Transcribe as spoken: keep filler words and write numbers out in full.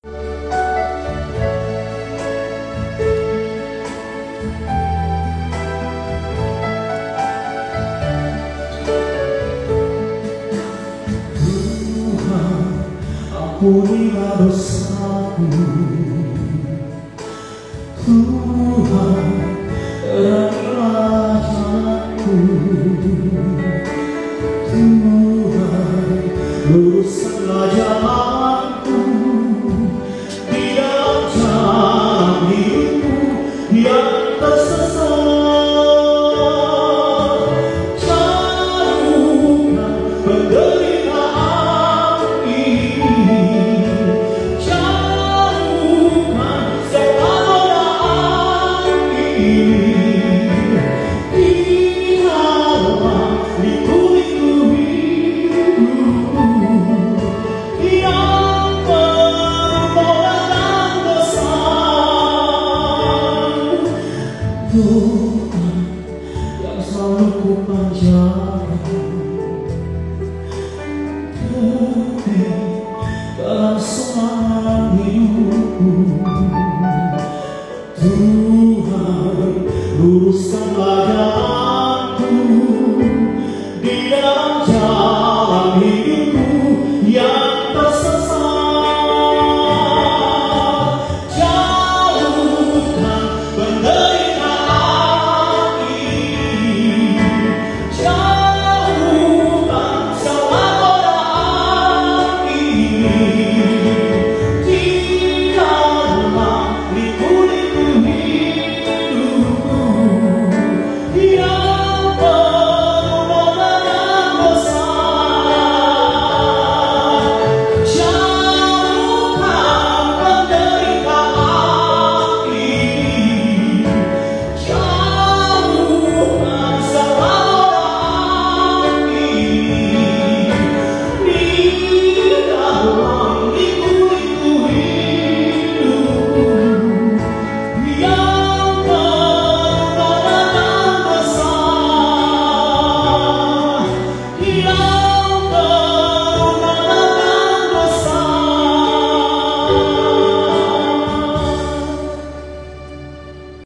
Ampunilah dosaku, Tuhan, terangilah jalanku, Tuhan, luruskanlah jalanku di dalam jalan hidupku yang tersesat. Jauhkan penderitaan ini, jauhkan segala godaan ini. Biarlah liku-liku hidupku yang bermolat dan dosa. Doa yang selalu ku panjatkan dalam semangat hidupku.